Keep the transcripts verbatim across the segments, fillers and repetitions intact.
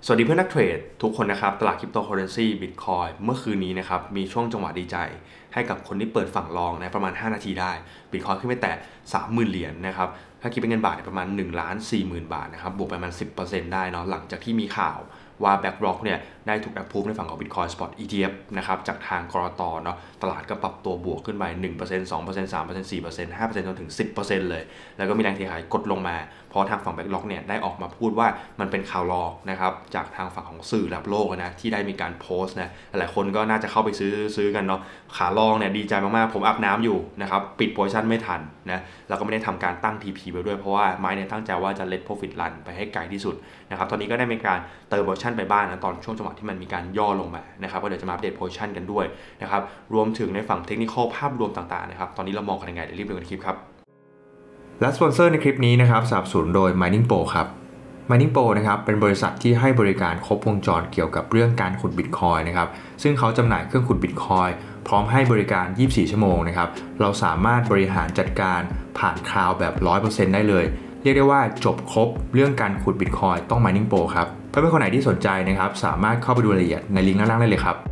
สวัสดีเพื่อนนักเทรดทุกคนนะครับตลาดคริปโตเคอเรนซีบิตคอยเมื่อคืนนี้นะครับมีช่วงจังหวะดีใจให้กับคนที่เปิดฝั่งลองในประมาณห้านาทีได้บิตคอยขึ้นไปแตะ สามหมื่น เหรียญนะครับถ้าคิดเป็นเงินบาทประมาณ หนึ่งล้านสี่หมื่น บาทนะครับบวกไปประมาณ สิบเปอร์เซ็นต์ ได้เนาะหลังจากที่มีข่าวว่า BlackRock เนี่ยได้ถูก approve ในฝั่งของ Bitcoin Spot อี ที เอฟ นะครับจากทางกรต.เนาะตลาดก็ปรับตัวบวกขึ้นไป หนึ่งเปอร์เซ็นต์ สองเปอร์เซ็นต์ สามเปอร์เซ็นต์ สี่เปอร์เซ็นต์ ห้าเปอร์เซ็นต์ จนถึง สิบเปอร์เซ็นต์ เลยแล้วก็มีแรงเทขายกดลงมาเพราะทางฝั่ง BlackRock เนี่ยได้ออกมาพูดว่ามันเป็นข่าวลอกนะครับจากทางฝั่งของสื่อระดับโลกนะที่ได้มีการโพสต์นะหลายคนก็น่าจะเข้าไปซื้อซื้อกันเนาะขาลองเนี่ยดีใจมากๆผมอาบน้ำอยู่นะครับปิดโพซิชั่นไม่ทันนะแล้วก็ไม่ได้ทำการตั้ง ที พี ไปด้วยเพราะว่าไม้เนี่ยตั้งใจว่าจะ let profit run ไปให้ไกลที่สุดนะครับตอนนี้ก็ได้มีการเติมโพซิชั่นไปบ้างนะตอนช่วงจังหวะที่มันมีการย่อลงมานะครับก็เดี๋ยวจะมาอัปเดตโพซิชั่นกันด้วยนะครับรวมถึงในฝั่งเทคนิคภาพรวมต่างๆนะครับตอนนี้เรามองกันยังไงเดี๋ยวรีบดูกันคลิปครับและสปอนเซอร์ในคลิปนี้นะครับสนับสนุนโดย Mining Pro ครับ Mining Pro นะครับเป็นบริษัทที่ให้บริการครบวงจรเกี่ยวกับเรื่องการขุด Bitcoin นะครับซึ่งเขาจำหน่ายเครื่องขุด Bitcoin พร้อมให้บริการยี่สิบสี่ชั่วโมงนะครับเราสามารถบริหารจัดการผ่านคลาวด์แบบ หนึ่งร้อยเปอร์เซ็นต์ ได้เลยเรียกได้ว่าจบครบเรื่องการขุด Bitcoin ต้อง Mining Pro ครับเพื่อนๆคนไหนที่สนใจนะครับสามารถเข้าไปดูรายละเอียดในลิงก์ด้านล่างได้เลยครับ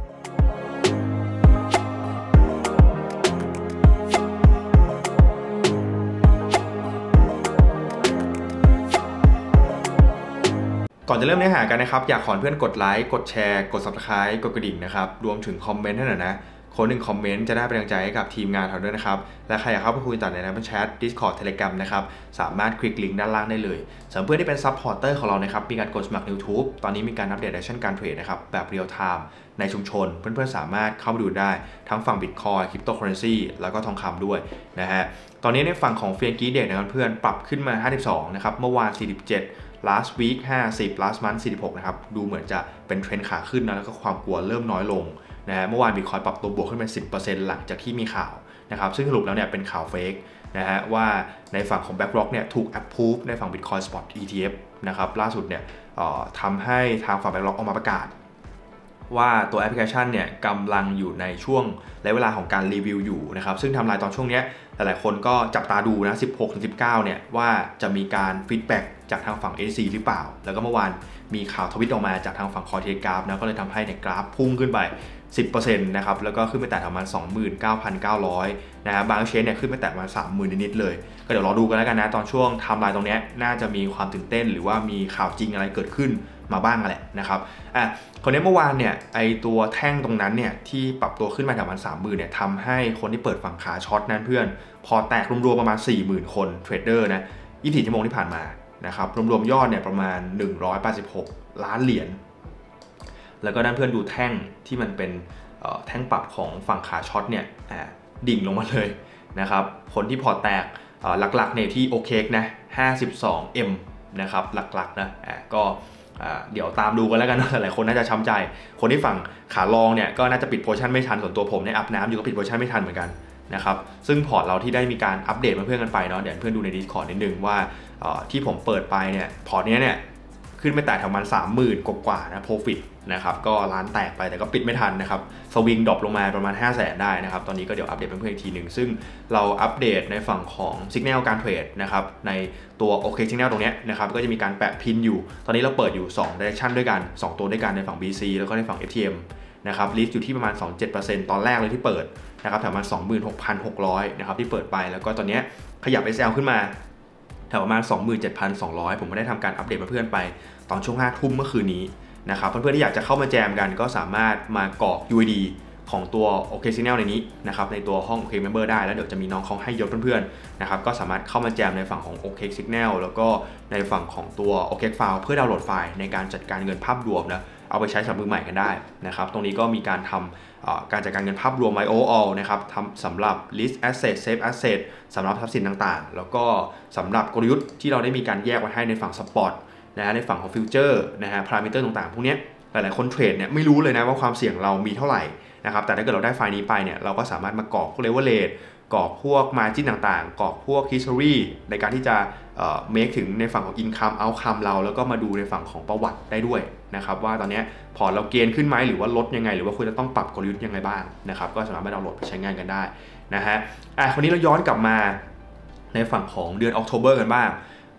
ก่อนจะเริ่มเนื้อหากันนะครับอยากขอเพื่อนกดไลค์กดแชร์กด ซับสไครบ์ กดกระดิ่งนะครับรวมถึงคอมเมนต์ให้หน่อยนะคนหนึ่งคอมเมนต์จะได้เป็นกำลังใจให้กับทีมงานเราด้วยนะครับและใครอยากเข้าไปคุยต่อในนั้นแชท Discord Telegram นะครับสามารถคลิกลิงก์ด้านล่างได้เลยสำหรับเพื่อนที่เป็นซัพพอร์เตอร์ของเรานะครับมีการกดสมัคร YouTube ตอนนี้มีการอัปเดตแอคชั่นการเทรดนะครับแบบเรียลไทม์ในชุมชนเพื่อนๆสามารถเข้าไปดูได้ทั้งฝั่ง Bitcoin Cryptocurrency แล้วก็ทองคำด้วยนะฮะตอนนี้ในฝั่งของเฟียร์กี้เด็กนะครับเพื่อนปรับขึ้นมาห้าสิบสองนะครับเมื่อวานสี่สิบเจ็ดlast week ห้าสิบ last month สี่สิบหกนะครับดูเหมือนจะเป็นเทรนด์ขาขึ้นนะแล้วก็ความกลัวเริ่มน้อยลงนะฮะเมื่อวาน Bitcoin ปรับตัวบวกขึ้นเป็น สิบเปอร์เซ็นต์ หลังจากที่มีข่าวนะครับซึ่งสรุปแล้วเนี่ยเป็นข่าวเฟกนะฮะว่าในฝั่งของ BlackRock เนี่ยถูก approve ในฝั่ง Bitcoin Spot อี ที เอฟ นะครับล่าสุดเนี่ยทำให้ทางฝั่ง BlackRock ออกมาประกาศว่าตัวแอปพลิเคชันเนี่ยกำลังอยู่ในช่วงและเวลาของการรีวิวอยู่นะครับซึ่งทำลายตอนช่วงนี้หลายๆคนก็จับตาดูนะ สิบหกถึงสิบเก้า เนี่ยว่าจะมีการฟีดแบ็กจากทางฝั่ง เอ ซี หรือเปล่าแล้วก็เมื่อวานมีข่าวทวิตออกมาจากทางฝั่ง Cointelegraph นะก็เลยทำให้ในกราฟพุ่งขึ้นไป สิบเปอร์เซ็นต์ นะครับแล้วก็ขึ้นไปแต่ประมาณ สองหมื่นเก้าพันเก้าร้อย นะฮะบางเชนเนี่ยขึ้นไปแต่ประมาณ สามหมื่น นิดๆเลยก็เดี๋ยวรอดูกันแล้วกันนะตอนช่วงไทม์ไลน์ตรงนี้น่าจะมีความตื่นเต้นหรือว่ามีข่าวจริงอะไรเกิดขึ้นมาบ้างแหละนะครับอ่ะคนนี้เมื่อวานเนี่ยไอตัวแท่งตรงนั้นเนี่ยที่ปรับตัวขึ้นมาประมาณ สามหมื่น เนี่ยทำให้คนที่เปิดฝั่งขาช็อตนั้นเพื่อนพอแตกรวมๆประมาณ สี่หมื่น คนเทรดเดอร์นะยี่สิบสี่ชั่วโมงที่ผ่านมานะครับรวมๆยอดเนี่ยประมาณหนึ่งร้อยแปดสิบหกล้านเหรียญแล้วก็ด้านเพื่อนดูแท่งที่มันเป็นแท่งปรับของฝั่งขาช็อตเนี่ยดิ่งลงมาเลยนะครับคนที่พอแตกหลักๆเนี่ยที่โอเคนะ ห้าสิบสองเอ็ม นะครับหลักๆนะก็เดี๋ยวตามดูกันแล้วกันนะหลายคนน่าจะช้ำใจคนที่ฝั่งขาลองเนี่ยก็น่าจะปิดโพซิชั่นไม่ทันส่วนตัวผมเนี่ยอาบน้ำอยู่ก็ปิดโพซิชั่นไม่ทันเหมือนกันนะครับซึ่งพอร์ตเราที่ได้มีการอัปเดตมาเพื่อนกันไปเนาะเดี๋ยวเพื่อนดูใน Discord นิดนึงว่าที่ผมเปิดไปเนี่ยพอร์ตนี้เนี่ยขึ้นไปแต่ประมาณ สามหมื่น กว่าๆนะ profit นะครับก็ร้านแตกไปแต่ก็ปิดไม่ทันนะครับสวิงดรอปลงมาประมาณ ห้าแสน ได้นะครับตอนนี้ก็เดี๋ยวอัปเดตเพื่อนๆอีกทีหนึ่งซึ่งเราอัปเดตในฝั่งของ Signal การเทรดนะครับในตัว OK Signal ตรงนี้นะครับก็จะมีการแปะพินอยู่ตอนนี้เราเปิดอยู่สอง direction ด้วยกันสองตัวด้วยกันในฝั่ง บี ซี แล้วก็ในฝั่ง เอฟ ที เอ็ม นะครับลิสต์อยู่ที่ประมาณ สองสิบเจ็ดเปอร์เซ็นต์ ตอนแรกเลยที่เปิดนะครับประมาณ สองหมื่นหกพันหกร้อย นะครับที่เปิดไปแล้วก็ตอนนี้ขยับ เอส แอล ขึ้นมาแถวประมาณ สองหมื่นเจ็ดพันสองร้อย ผมก็ได้ทำการอัปเดตเพื่อนๆไปตอนช่วงห้าทุ่มเมื่อคืนนี้นะครับเพื่อนๆที่อยากจะเข้ามาแจมกันก็สามารถมากรอก ยู ไอ ดี ของตัว OK Signal ในนี้นะครับในตัวห้อง OK Member ได้แล้วเดี๋ยวจะมีน้องเขาให้ยศเพื่อนๆนะครับก็สามารถเข้ามาแจมในฝั่งของ OK Signal แล้วก็ในฝั่งของตัว OK File เพื่อดาวน์โหลดไฟล์ในการจัดการเงินภาพรวมนะเอาไปใช้สำหรับมือใหม่กันได้นะครับตรงนี้ก็มีการทำการจัดการเงินภาพรวม overall นะครับทำสำหรับ list asset save asset สำหรับทรัพย์สินต่างๆแล้วก็สำหรับกลยุทธ์ที่เราได้มีการแยกไว้ให้ในฝั่ง spot นะฮะในฝั่งของ future นะฮะ parameter ต่างๆพวกนี้หลายๆคนเทรดเนี่ยไม่รู้เลยนะว่าความเสี่ยงเรามีเท่าไหร่นะครับแต่ถ้าเกิดเราได้ไฟล์นี้ไปเนี่ยเราก็สามารถมากรอกพวก leverage กรอกพวก margin ต่างๆกรอกพวก history ในการที่จะเอ่อ make ถึงในฝั่งของ income outcome เราแล้วก็มาดูในฝั่งของประวัติได้ด้วยนะครับว่าตอนนี้พอเราเกณฑ์ขึ้นไหมหรือว่าลดยังไงหรือว่าควรจะต้องปรับกลยุทธ์ยังไงบ้างนะครับก็สามารถไปดาวน์โหลดไปใช้งานกันได้นะฮะอ่ะวันนี้เราย้อนกลับมาในฝั่งของเดือน October กันบ้าง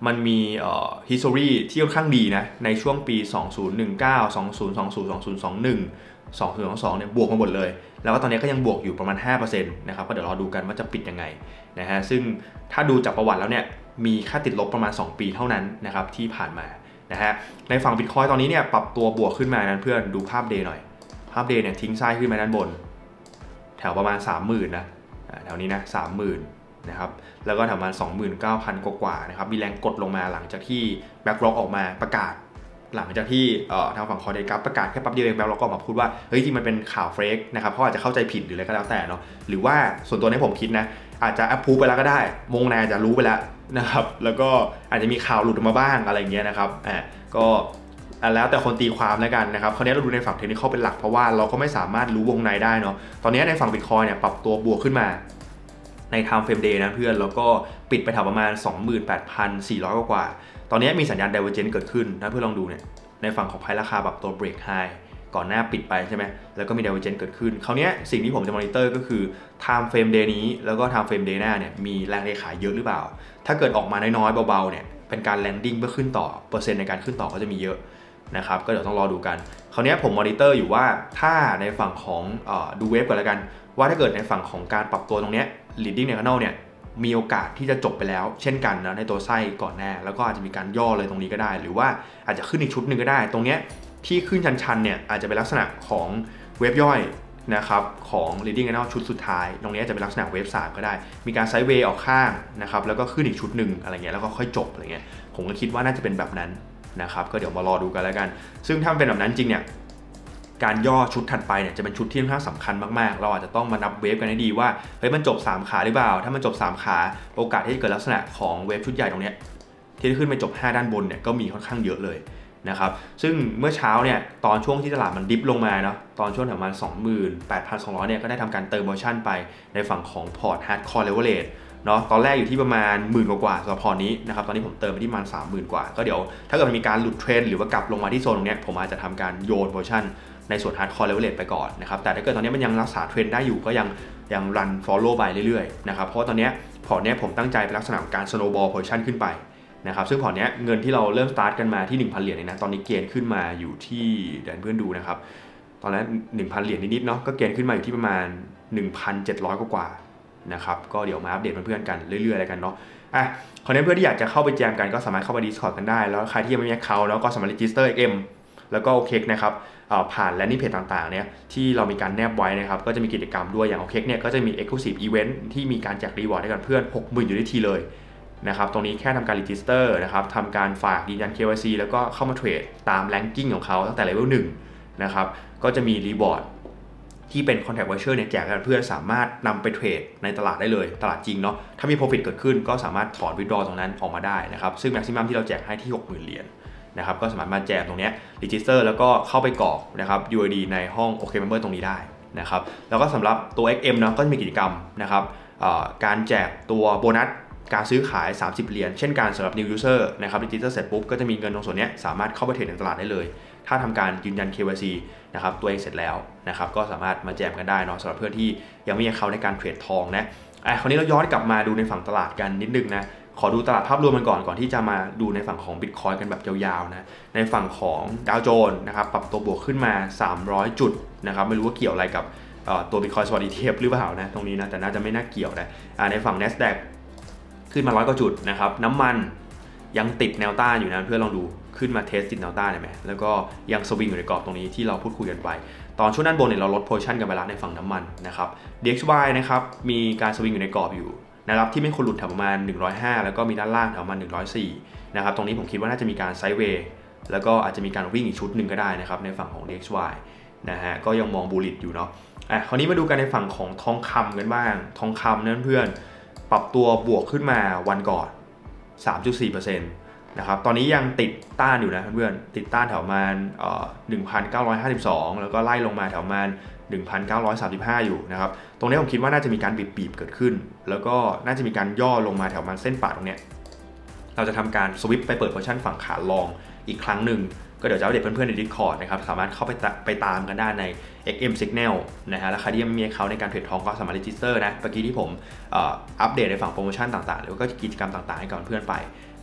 มันมีเอ่อ history ที่ค่อนข้างดีนะในช่วงปีสองพันสิบเก้า สองพันยี่สิบ สองพันยี่สิบ สองพันยี่สิบเอ็ด สองพันยี่สิบสองเนี่ยบวกมาหมดเลยแล้วก็ตอนนี้ก็ยังบวกอยู่ประมาณ ห้าเปอร์เซ็นต์ นะครับก็เดี๋ยวรอดูกันว่าจะปิดยังไงนะฮะซึ่งถ้าดูจากประวัติแล้วเนี่ยมีค่าติดลบประมาณสองปีเท่านั้นนะครับที่ผ่านมานะฮะในฝั่ง Bitcoin ตอนนี้เนี่ยปรับตัวบวกขึ้นมานั้นเพื่อนดูภาพ Day หน่อยภาพ Day เนี่ยทิ้งไส้ขึ้นมาด้านบนแถวประมาณ สามหมื่น นะแถวนี้นะ สามหมื่น นะครับแล้วก็แถวประมาณ สองหมื่นเก้าพัน กว่าๆนะครับมีแรงกดลงมาหลังจากที่ BlackRock ออกมาประกาศหลังจากที่ทางฝั่งคอยเดกัฟประกาศแค่แป๊บเดียวเอง BlackRock ก็ออกมาพูดว่าเฮ้ยที่มันเป็นข่าวเฟกนะครับเขาอาจจะเข้าใจผิดหรืออะไรก็แล้วแต่เนาะหรือว่าส่วนตัวนี้ผมคิดนะอาจจะอัพพูไปแล้วก็ได้วงในอาจจะรู้ไปแล้วนะครับแล้วก็อาจจะมีข่าวหลุดออกมาบ้างอะไรเงี้ยนะครับอ่าก็แล้วแต่คนตีความแล้วกันนะครับคราวนี้เราดูในฝั่งเทคนิคเป็นหลักเพราะว่าเราก็ไม่สามารถรู้วงในได้เนาะตอนนี้ในฝั่ง Bitcoin เนี่ยปรับตัวบวกขึ้นมาใน Time Frame Day นะเพื่อนแล้วก็ปิดไปแถวประมาณ สองหมื่นแปดพันสี่ร้อย กว่าตอนนี้มีสัญญาณ Divergence เกิดขึ้นนะเพื่อนลองดูเนี่ยในฝั่งของไพ่ราคาแบบตัว Break High ก่อนหน้าปิดไปใช่ไหมแล้วก็มี Divergence เกิดขึ้นคราวนี้สิ่งที่ผมจะมอนิเตอร์ก็คือ Time Frame Day นี้แล้วก็ Time Frame Day หน้าเนี่ยมีแรงเทขายเยอะหรือเปล่าถ้าเกิดออกมาน้อยๆเบาๆเนี่ยเป็นการ landing เพื่อขึ้นต่อเปอร์เซ็นต์ในการขึ้นต่อก็จะมีเยอะนะครับก็เดี๋ยวต้องรอดูกันคราวนี้ผมมอนิเตอร์อยู่ว่าถ้าในฝั่งของเอ่อดูเวฟก่อนแล้วกันว่าถ้าเกิดในฝั่งของการปรับตัวตรงนี้ leading diagonal เนี่ยมีโอกาสที่จะจบไปแล้วเช่นกันนะในตัวไส้ก่อนหน้าแล้วก็อาจจะมีการย่อเลยตรงนี้ก็ได้หรือว่าอาจจะขึ้นอีกชุดหนึ่งก็ได้ตรงนี้ที่ขึ้นชันๆเนี่ยอาจจะเป็นลักษณะของเวฟย่อยนะครับของ leading diagonal ชุดสุดท้ายตรงนี้อาจจะเป็นลักษณะเวฟสามก็ได้มีการไซด์เวย์ออกข้างนะครับแล้วก็ขึ้นอีกชุดหนึ่งอะไรเงี้ยแล้วก็ค่อยจบอะไรเงี้ยผมก็คิดว่าน่าจะเป็นแบบนั้นนะครับก็เดี๋ยวมารอดูกันแล้วกันซึ่งถ้าเป็นแบบนั้นจริงเนี่ยการย่อชุดถัดไปเนี่ยจะเป็นชุดที่ค่อนข้างสำคัญมากๆเราอาจจะต้องมานับเวฟกันให้ดีว่าเฮ้ยมันจบสามขาหรือเปล่าถ้ามันจบสามขาโอกาสที่จะเกิดลักษณะของเวฟชุดใหญ่ตรงนี้ที่จะขึ้นไปจบห้าด้านบนเนี่ยก็มีค่อนข้างเยอะเลยนะครับซึ่งเมื่อเช้าเนี่ยตอนช่วงที่ตลาดมันดิฟลงมาเนาะตอนช่วงประมาณ สองหมื่นแปดพันสองร้อย เนี่ยก็ได้ทำการเติมโพซิชั่นไปในฝั่งของพอร์ต Hardcore Leverageเนาะตอนแรกอยู่ที่ประมาณหมื่นกว่าสำหรับพอร์ตนี้นะครับตอนนี้ผมเติมไปที่ประมาณ สามหมื่น กว่าก็เดี๋ยวถ้าเกิดมันมีการหลุดเทรนหรือว่ากลับลงมาที่โซนตรงนี้ผมอาจจะทำการโยนโพซิชั่นในส่วน Hardcore Leverage ไปก่อนนะครับแต่ถ้าเกิดตอนนี้มันยังรักษาเทรนได้อยู่ก็ยังยัง run follow ไปเรื่อยๆนะครับเพราะว่าตอนนี้พอร์ตนี้ผมตั้งใจเป็นลักษณะของการ snowball position ขึ้นไปนะครับซึ่งพอร์ตนี้เงินที่เราเริ่มสตาร์ทกันมาที่ หนึ่งพัน เหรียญเนี่ยนะตอนนี้เกณฑ์ขึ้นมาอยู่ที่เดี๋ยวเพื่อนดูนะครับตอนนั้น หนึ่งพัน เหรียญนิดๆเนาะก็เกณฑ์ขึ้นมาอยู่ที่ประมาณ หนึ่งพันเจ็ดร้อย กว่านะครับก็เดี๋ยวมาอัปเดตเพื่อนๆกันเรื่อยๆอะไรกันเนาะอ่ะคราวนี้เพื่อนที่อยากจะเข้าไปแจมกันก็สามารถเข้าไป Discord กันได้แล้วใครที่ยังไม่มี account แล้วก็สามารถ register เอ็ก เอ็ม แล้วก็โอเคนะครับผ่าน landing page ต่างๆเนี่ยที่เรามีการแนบไว้นะครับก็จะมีกิจกรรมด้วยอย่างโอเคเนี่ยก็จะมี exclusive event ที่มีการแจก reward ให้กับเพื่อน หกหมื่น ยู เอส ดี ที เลยนะครับตรงนี้แค่ทำการ register นะครับทำการฝากยืนยัน เค วาย ซี แล้วก็เข้ามาเทรดตาม ranking ของเขาตั้งแต่ level หนึ่งนะครับก็จะมี reward ที่เป็น contact voucher เนี่ยแจกให้เพื่อนสามารถนำไปเทรดในตลาดได้เลยตลาดจริงเนาะถ้ามี profit เกิดขึ้นก็สามารถถอน withdraw ตรงนั้นออกมาได้นะครับซึ่ง maximum ที่เราแจกให้ที่ หกหมื่น เหรียญนะครับก็สามารถมาแจกตรงนี้ register แล้วก็เข้าไปกรอกนะครับ ยู ไอ ดี ในห้อง OK Member ตรงนี้ได้นะครับแล้วก็สำหรับตัว เอ็กซ์ เอ็ม เนาะก็จะมีกิจกรรมนะครับการแจกตัวโบนัสการซื้อขายสามสิบเหรียญเช่นกันสำหรับ new user นะครับ register เสร็จปุ๊บก็จะมีเงินตรงส่วนนี้สามารถเข้าไปเทรดในตลาดได้เลยถ้าทำการยืนยัน เค วาย ซี นะครับตัวเองเสร็จแล้วนะครับก็สามารถมาแจมกันได้เนาะสำหรับเพื่อนที่ยังไม่มีเขาในการเทรดทองนะอ่ะคราวนี้เราย้อนกลับมาดูในฝั่งตลาดกันนิดนึงนะขอดูตลาดภาพรวมมันก่อนก่อนที่จะมาดูในฝั่งของ Bitcoin กันแบบยาวๆนะในฝั่งของดาวโจนส์นะครับปรับตัวบวกขึ้นมาสามร้อยจุดนะครับไม่รู้ว่าเกี่ยวอะไรกับตัว Bitcoin Spot อี ที เอฟ หรือเปล่านะตรงนี้นะแต่น่าจะไม่น่าเกี่ยวนะในฝั่ง NASDAQ ขึ้นมาร้อยกว่าจุดนะครับน้ำมันยังติดแนวต้านอยู่นะเพื่อนลองดูขึ้นมาเทสติดแนวต้านได้ไหมแล้วก็ยังสวิงอยู่ในกรอบตรงนี้ที่เราพูดคุยกันไปตอนช่วงด้านบนเนี่ยเราลดโพซิชันกันไปแล้วในฝั่งน้ำมันนะครับ ดี เอ็กซ์ วาย นะครับมีการสวิงอยู่ในกรอบอยู่นะครับที่ไม่ควรหลุดแถวประมาณหนึ่งร้อยห้าแล้วก็มีด้านล่างแถวประมาณหนึ่งร้อยสี่นะครับตรงนี้ผมคิดว่าน่าจะมีการไซด์เวย์แล้วก็อาจจะมีการวิ่งอีกชุดหนึ่งก็ได้นะครับในฝั่งของ ดี เอ็กซ์ วาย นะฮะก็ยังมองบูลลิชอยู่เนาะอ่ะคราวนี้มาดูกันในฝั่งของทองคำกันบ้างทองคำนั่นเพื่อนปรับตัวบวกขึ้นมาวันก่อน สามจุดสี่เปอร์เซ็นต์ นะครับตอนนี้ยังติดต้านอยู่นะเพื่อนติดต้านแถวประมาณเอ่อ หนึ่งพันเก้าร้อยห้าสิบสอง แล้วก็ไล่ลงมาแถวประมาณ หนึ่งพันเก้าร้อยสามสิบห้า อยู่นะครับตรงนี้ผมคิดว่าน่าจะมีการบีบๆเกิดขึ้นแล้วก็น่าจะมีการย่อลงมาแถวมันเส้นปาดตรงเนี้ยเราจะทำการสวิปไปเปิดโพซิชั่นฝั่งขาลองอีกครั้งหนึ่งก็เดี๋ยวจะเอาเด็กเพื่อนๆใน Discord นะครับสามารถเข้าไปไปตามกันได้ใน เอ็กซ์ เอ็ม Signal นะฮะแล้วใครที่ยังไม่มีเขาในการเทรดทองก็สามารถ register นะเมื่อกี้ที่ผมอัปเดตในฝั่งโปรโมชั่นต่างๆหรือว่าก็กิจกรรมต่างๆให้กับเพื่อนไป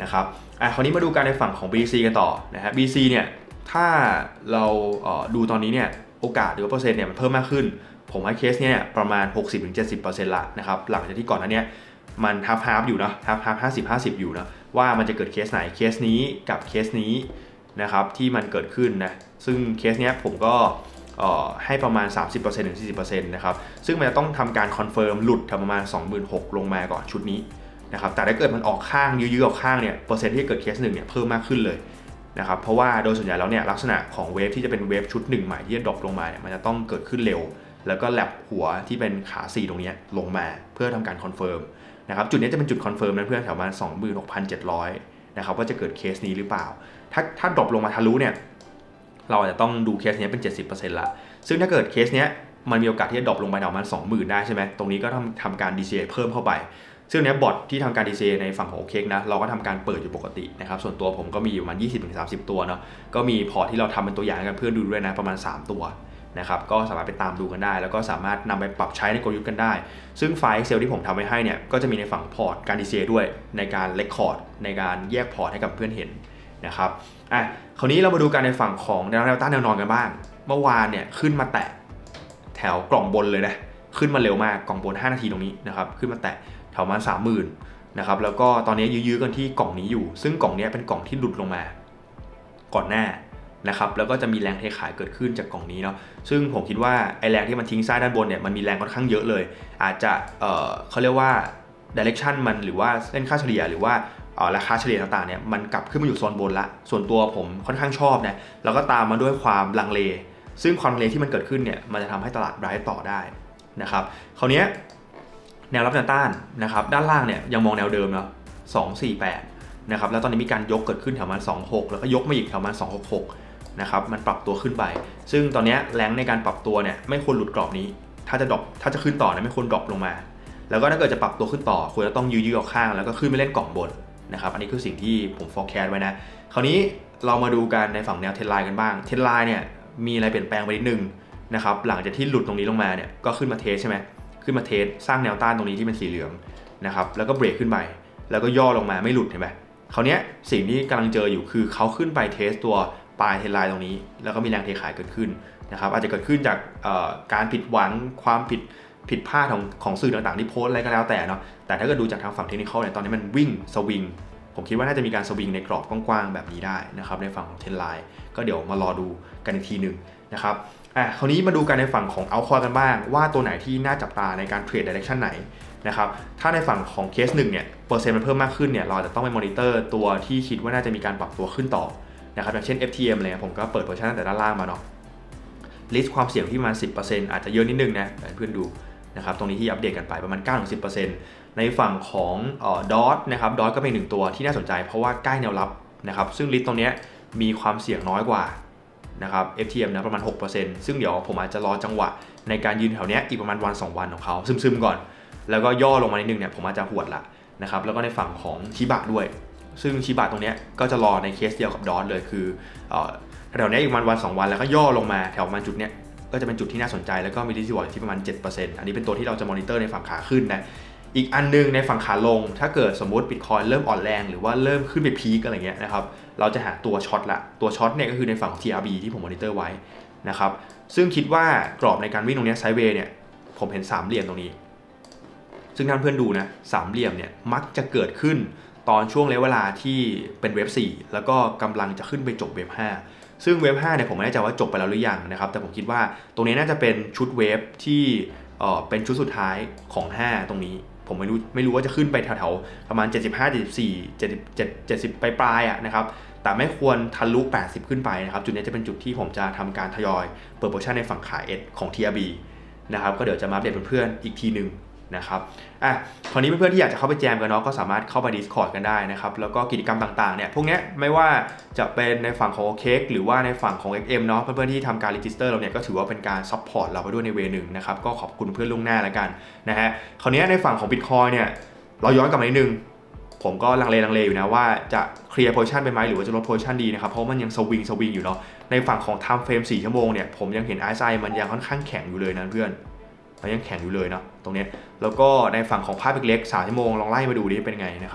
นะครับอ่ะคราวนี้มาดูการในฝั่งของ บี ที ซี กันต่อนะฮะ บี ที ซี เนี่ยถ้าเราเอ่อดูตอนนี้เนี่ยโอกาสหรือว่าเปอร์เซ็นต์เนี่ยมันเพิ่มมากขึ้นผมให้เคสเนี่ยประมาณ หกสิบถึงเจ็ดสิบเปอร์เซ็นต์ ละนะครับหลังจากที่ก่อนหน้านี้มันฮาล์ฟฮาล์ฟอยู่เนาะฮาล์ฟฮาล์ฟห้าสิบ ห้าสิบอยู่นะว่ามันจะเกิดเคสไหนเคสนี้กับเคสนี้นะครับที่มันเกิดขึ้นนะซึ่งเคสเนี้ยผมก็ให้ประมาณ สามสิบเปอร์เซ็นต์ ถึง สี่สิบเปอร์เซ็นต์ นะครับซึ่งมันจะต้องทำการคอนเฟิร์มหลุดประมาณ สองหมื่นหกพัน ลงมาก่อนชุดนี้นะครับแต่ถ้าเกิดมันออกข้างยื้อๆออกข้างเนี่ยเปอร์เซ็นต์ที่เกิดเคสหนึ่งเนี่ยเพิ่มมากขึ้นเลยนะครับเพราะว่าโดยส่วนใหญ่แล้วเนี่ยลักษณะของเวฟที่จะเป็นเวฟชุดหนึ่งใหม่ที่จะดรอปลงมาเนี่ยมันจะต้องเกิดขึ้นเร็วแล้วก็แลบหัวที่เป็นขาสี่ตรงนี้ลงมาเพื่อทำการคอนเฟิร์มนะครับจุดนี้จะเป็นจุดคอนเฟิร์มนั้นเพื่อนแถวประมาณ สองหมื่นหกพันเจ็ดร้อย นะครับว่าจะเกิดเคสนี้หรือเปล่าถ้าถ้าดรอปลงมาทะลุเนี่ยเราอาจจะต้องดูเคสนี้เป็น เจ็ดสิบเปอร์เซ็นต์ ละซึ่งถ้าเกิดเคสนี้มันมีโอกาสที่จะดรอปลงไปประมาณ สองหมื่น ได้ใช่ไหมตรงนี้ก็ทำทำการ ดี ซี เอ เพิ่มเข้าไปซึ่งเนี้ยบอทที่ทำการ ดี ซี เอ ในฝั่งของ โอ เค นะเราก็ทำการเปิดอยู่ปกตินะครับส่วนตัวผมก็มีอยู่ประมาณ ยี่สิบถึงสามสิบ ตัวเนาะก็มีพอร์ตที่เราทำเป็นตัวอย่างให้เพื่อนดูด้วยนะประมาณสามตัวนะครับก็สามารถไปตามดูกันได้แล้วก็สามารถนำไปปรับใช้ในกลยุทธ์กันได้ซึ่งไฟล์ Excel ที่ผมทำไว้ให้เนี่ยก็จะมีในฝั่งพอร์ตการ ดี ซี เอ ด้วยในการเรคคอร์ดในการแยกพอร์ตให้กับเพื่อนเห็นนะครับอ่ะคราวนี้เรามาดูกันในฝั่งของแนวแนวต้านแนวนอนกันบ้างเมื่อวานเนี่ยขึ้นมาแตะแถวกล่องบนเลยนะขึ้นมาเร็วมากกล่องบนห้านาทีตรงนี้นะครับขึ้นมาแตะแถวประมาณ สามหมื่น นะครับแล้วก็ตอนนี้ยื้อๆกันที่กล่องนี้อยู่ซึ่งกล่องนี้เป็นกล่องที่หลุดลงมาก่อนหน้านะครับแล้วก็จะมีแรงเทขายเกิดขึ้นจากกล่องนี้เนาะซึ่งผมคิดว่าไอแรงที่มันทิ้งซ้ายด้านบนเนี่ยมันมีแรงค่อนข้างเยอะเลยอาจจะเอ่อเขาเรียกว่า direction มันหรือว่าเส้นค่าเฉลี่ยหรือว่าราคาเฉลี่ยต่างๆเนี่ยมันกลับขึ้นมาอยู่โซนบนละส่วนตัวผมค่อนข้างชอบนะแล้วก็ตามมาด้วยความลังเลซึ่งความลังเลที่มันเกิดขึ้นเนี่ยมันจะทำให้ตลาดไร้ต่อได้นะครับคราวนี้แนวรับแนวต้านนะครับด้านล่างเนี่ยยังมองแนวเดิมเนาะสองสี่แปดนะครับแล้วตอนนี้มีการยกเกิดขึ้นแถวประมาณสองหกแล้วก็ยกมาอีกแถวประมาณสองหกหกนะครับมันปรับตัวขึ้นไปซึ่งตอนนี้แรงในการปรับตัวเนี่ยไม่ควรหลุดกรอบนี้ถ้าจะดรอปถ้าจะขึ้นต่อเนี่ยไม่ควรดรอปลงมาแล้วก็ถ้าเกิดจะปรับตัวขึ้นต่อควรจะต้องยื้อๆออกข้างแล้วก็ขึ้นไปเล่นกล่องบนนะครับอันนี้คือสิ่งที่ผม forecast ไว้นะคราวนี้เรามาดูกันในฝั่งแนวเทรนไลน์กันบ้างเทรนไลน์เนี่ยมีอะไรเปลี่ยนแปลงไปนิดนึงนะครับหลังจากที่หลุดตรงนี้ลงมาเนี่ยก็ขึ้นมาเทสใช่ไหมขึ้นมาเทสสร้างแนวต้านตรงนี้ที่เป็นสีเหลืองนะครับแล้วก็เบรกขึ้นไปแล้วก็ย่อลงมาไม่หลุดเห็นไหมคราวนี้สิ่งที่กำลังเจออยู่คือเขาขึ้นไปเทสตัวปลายเทรนไลน์ตรงนี้แล้วก็มีแรงเทขายเกิดขึ้นนะครับอาจจะเกิดขึ้นจากการผิดหวังความผิดผิดพลาดของของสื่อต่างๆที่โพสอะไรก็แล้วแต่เนาะแต่ถ้าเกิดดูจากทางฝั่งเทคนิคเนี่ยตอนนี้มันวิ่งสวิงผมคิดว่าน่าจะมีการสวิงในกรอบกว้างๆแบบนี้ได้นะครับในฝั่งของเทรนไลน์ก็เดี๋ยวมารอดูกันอีกทีหนึ่งนะครับอ่ะคราวนี้มาดูกันในฝั่งของเอาคอยกันบ้างว่าตัวไหนที่น่าจับตาในการเทรดดิเรกชันไหนนะครับถ้าในฝั่งของเคสหนึ่งเนี่ยเปอร์เซ็นต์มันเพิ่มมากขึ้นเนี่ยเราจะต้องไปมอนิเตอร์ตัวที่คิดว่าน่าจะมีการปรับตัวขึ้นต่อนะครับอย่างเช่น เอฟ ที เอ็ม เลยผมก็เปิดเวอร์ชันตั้งแต่ด้านล่างมาเนาะลิสต์ความเสี่ยงที่ประมาณ สิบเปอร์เซ็นต์ อาจจะเยอะนิดนึงนะเพื่อนดูนะครับตรงนี้ที่อัปเดตกันไปประมาณ เก้าถึงสิบเปอร์เซ็นต์ ในฝั่งของเอ่อ ดอท นะครับดอทก็เป็นหนึ่งตัวที่น่าสนใจเพราะว่าใกล้แนวรับนะครับซึ่งลิสต์ตรงนี้มีความเสี่ยงน้อยกว่านะครับ เอฟ ที เอ็ม นะประมาณ หกเปอร์เซ็นต์ ซึ่งเดี๋ยวผมอาจจะรอจังหวะในการยืนแถวนี้อีกประมาณวันสองวันของเขาซึมๆก่อนแล้วก็ย่อลงมานิดนึงเนี่ยผมอาจจะหวดละนะครับแล้วก็ในฝั่งของชิบะด้วยซึ่งชิบะตรงนี้ก็จะรอในเคสเดียวกับดอทเลยคือแถวนี้อีกประมาณวันสองวันแล้วก็ย่อลงมาแถวประมาณจุดเนี้ยก็จะเป็นจุดที่น่าสนใจแล้วก็มีริสก์รีวอร์ดที่ประมาณ เจ็ดเปอร์เซ็นต์ อันนี้เป็นตัวที่เราจะมอนิเตอร์ในฝั่งขาขึ้นนะอีกอันนึงในฝั่งขาลงถ้าเกิดสมมติ Bitcoin เริ่มอ่อนแรงหรือว่าเริ่มขึ้นไปพีคอะไรเงี้ยนะครับเราจะหาตัวช็อตละตัวช็อตเนี่ยก็คือในฝั่ง ที อาร์ บี ที่ผมมอนิเตอร์ไว้นะครับซึ่งคิดว่ากรอบในการวิ่งตรงนี้ไซด์เวย์เนี่ยผมเห็นสามเหลี่ยมตรงนี้ซึ่งท่านเพื่อนดูนะสามเหลี่ยมเนี่ยมักจะเกิดขึ้นตอนช่วงระยะเวลาที่เป็นเวฟสี่แล้วก็กำลังจะขึ้นไปจบเวฟห้าซึ่งเวฟห้าเนี่ยผมไม่แน่ใจว่าจบไปแล้วหรือยังนะครับแต่ผมคิดว่าตรงนี้น่าจะเป็นชุดเวฟที่เอ่อเป็นชุดสุดท้ายของห้าตรงนี้ผมไม่รู้ไม่รู้ว่าจะขึ้นไปแถวๆประมาณเจ็ดสิบห้า เจ็ดสิบสี่ เจ็ดสิบเจ็ด เจ็ดสิบปลายๆอ่ะนะครับแต่ไม่ควรทะลุแปดสิบขึ้นไปนะครับจุดนี้จะเป็นจุดที่ผมจะทำการทยอยเปิดโพซิชั่นในฝั่งขา S ของ ที อาร์ บี นะครับก็เดี๋ยวจะมาอัปเดตเพื่อนๆอีกทีหนึ่งนะครับอ่ะคราวนี้เพื่อนๆที่อยากจะเข้าไปแจมกันเนาะก็สามารถเข้าไป Discord กันได้นะครับแล้วก็กิจกรรมต่างๆเนี่ยพวกนี้ไม่ว่าจะเป็นในฝั่งของ โอ เค หรือว่าในฝั่งของ เอ็กซ์ เอ็ม เนาะเพื่อนๆที่ทำการ register เราเนี่ยก็ถือว่าเป็นการ support เราไปด้วยในเวนึงนะครับก็ขอบคุณเพื่อนล่วงหน้าแล้วกันนะฮะคราวนี้ในฝั่งของ Bitcoin เนี่ยเราย้อนกลับมานิดนึงผมก็ลังเลลังเลอยู่นะว่าจะเคลียร์ position ไปไหมหรือว่าจะลด position ดีนะครับเพราะมันยังสวิงสวิงอยู่เนาะในฝั่งของ time frame สี่ชั่วโมงเนี่ยผมยังเห็น อาร์ เอส ไอ มันยังค่อนข้างแข็งอยู่เลยนะเพื่อนมันยังแข็งอยู่เลยเนาะตรงนี้แล้วก็ในฝั่งของภาพเล็กๆสามชั่วโมงลองไล่มาดูดิเป็นไงนะครับ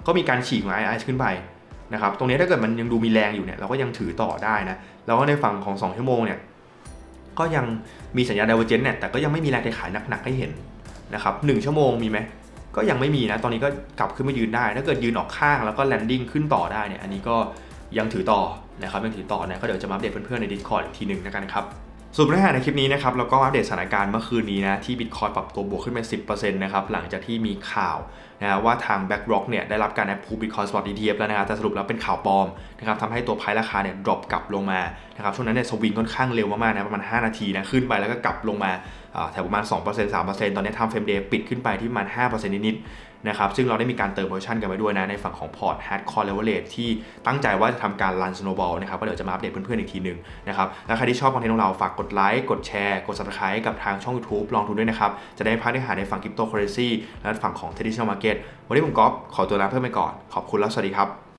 ก็มีการฉีกของ ไอ ไอ ขึ้นไปนะครับตรงนี้ถ้าเกิดมันยังดูมีแรงอยู่เนี่ยเราก็ยังถือต่อได้นะแล้วก็ในฝั่งของสองชั่วโมงเนี่ยก็ยังมีสัญญาณ Divergence เนี่ยแต่ก็ยังไม่มีแรงเทขายหนักๆให้เห็นนะครับหนึ่งชั่วโมงมีไหมก็ยังไม่มีนะตอนนี้ก็กลับขึ้นมายืนได้ถ้าเกิดยืนออกข้างแล้วก็แลนดิ้งขึ้นต่อได้เนี่ยอันนี้ก็ยังถือต่อนะครับยังถือต่อนะก็เดี๋ยวจะมาอัปเดตเพื่อนๆใน Discord อีกทีหนึ่งนะครับสรุปเนื้อหาในคลิปนี้นะครับแล้วก็อัปเดตสถานการณ์เมื่อคืนนี้นะที่ Bitcoin ปรับตัวบวกขึ้นมา สิบเปอร์เซ็นต์ นะครับหลังจากที่มีข่าวนะว่าทาง BlackRock เนี่ยได้รับการ approve Bitcoin Spot อี ที เอฟ แล้วนะครับแต่สรุปแล้วเป็นข่าวปลอมนะครับทำให้ตัวไพร์ราคาเนี่ย drop กลับลงมานะครับช่วงนั้นเนี่ยสวิงค่อนข้างเร็วมากๆนะประมาณห้านาทีนะขึ้นไปแล้วก็กลับลงมาแถวประมาณ สองเปอร์เซ็นต์ สามเปอร์เซ็นต์ ตอนนี้ Time Frame Day ปิดขึ้นไปที่ประมาณ ห้าเปอร์เซ็นต์ นิดๆนะครับซึ่งเราได้มีการเติมโพซิชั่นกันไปด้วยนะในฝั่งของพอร์ต Hardcore Leverage ที่ตั้งใจว่าจะทำการ Run Snowball นะครับก็เดี๋ยวจะมาอัปเดตเพื่อนๆอีกทีนึงนะครับและใครที่ชอบคอนเทนต์ของเราฝากกดไลค์กดแชร์กด Subscribe กับทางช่อง YouTube ลองทุนด้วยนะครับจะได้พลาดเนื้อหาในฝั่ง Cryptocurrency และฝั่งของ Traditional Market วันนี้ผมก๊อฟขอตัวลาเพิ่มไปก่อนขอบคุณและสวัสดีครับ